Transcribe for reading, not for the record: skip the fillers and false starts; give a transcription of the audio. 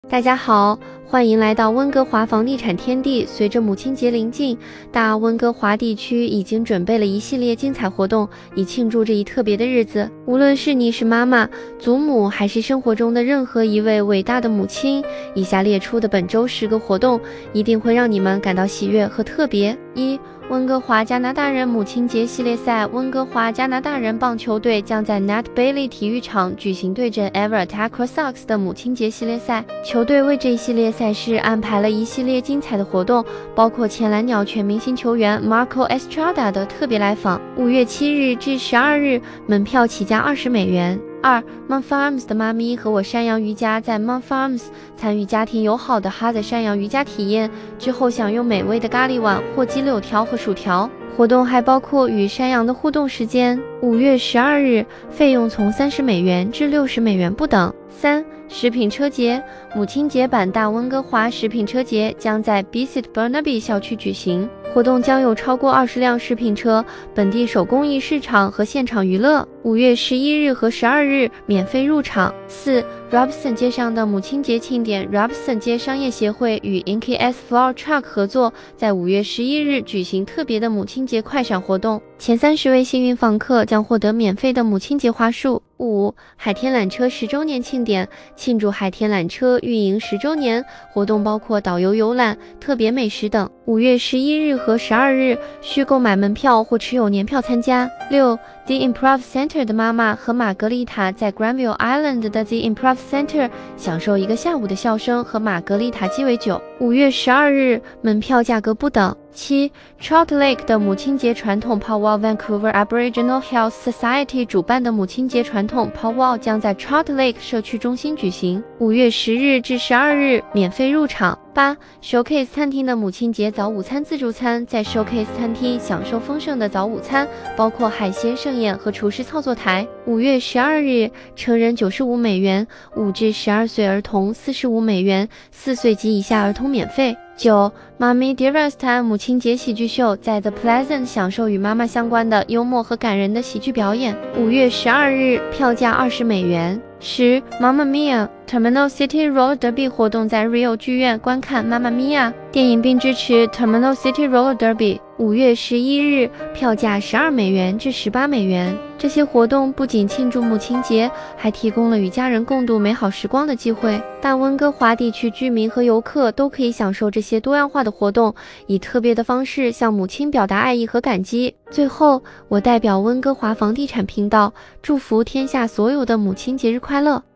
大家好，欢迎来到温哥华房地产天地。随着母亲节临近，大温哥华地区已经准备了一系列精彩活动，以庆祝这一特别的日子。无论是你是妈妈、祖母，还是生活中的任何一位伟大的母亲，以下列出的本周10个活动，一定会让你们感到喜悦和特别。温哥华加拿大人母亲节系列赛，温哥华加拿大人棒球队将在 Nat Bailey 体育场举行对阵 Everett Aquasox 的母亲节系列赛。球队为这一系列赛事安排了一系列精彩的活动，包括前蓝鸟全明星球员 Marco Estrada 的特别来访。5月7日至12日，门票起价20美元。Mount Farms 的妈咪和我山羊瑜伽在 Mount Farms 参与家庭友好的哈子山羊瑜伽体验之后，享用美味的咖喱碗、或鸡柳条和薯条。活动还包括与山羊的互动时间。5月12日，费用从30美元至60美元不等。食品车节，母亲节版大温哥华食品车节将在 Visit Burnaby 校区举行。活动将有超过20辆食品车、本地手工艺市场和现场娱乐。5月11日和12日免费入场。Robson 街上的母亲节庆典 ，Robson 街商业协会与 NKS Floor Truck 合作，在5月11日举行特别的母亲节快闪活动。前30位幸运访客将获得免费的母亲节花束。海天缆车10周年庆典，庆祝海天缆车运营10周年，活动包括导游游览、特别美食等。5月11日和12日需购买门票或持有年票参加。The Improv Center 的妈妈和玛格丽塔在 Granville Island 的 The Improv Center 享受一个下午的笑声和玛格丽塔鸡尾酒。5月12日，门票价格不等。Trout Lake 的母亲节传统 Powwow Vancouver Aboriginal Health Society 主办的母亲节传统 Powwow 将在 Trout Lake 社区中心举行。5月10日至12日免费入场。Showcase 餐厅的母亲节早午餐自助餐，在 Showcase 餐厅享受丰盛的早午餐，包括海鲜盛宴和厨师操作台。5月12日，成人95美元，5至12岁儿童45美元，4岁及以下儿童免费。Mommy Dearest Time 母亲节喜剧秀，在 The Pleasant 享受与妈妈相关的幽默和感人的喜剧表演。5月12日，票价20美元。Mamma Mia Terminal City Roller Derby 活动，在 Rio 剧院观看 Mamma Mia 电影并支持 Terminal City Roller Derby。5月11日，票价12美元至18美元。这些活动不仅庆祝母亲节，还提供了与家人共度美好时光的机会。大温哥华地区居民和游客都可以享受这些多样化的活动，以特别的方式向母亲表达爱意和感激。最后，我代表温哥华房地产频道，祝福天下所有的母亲节日快乐。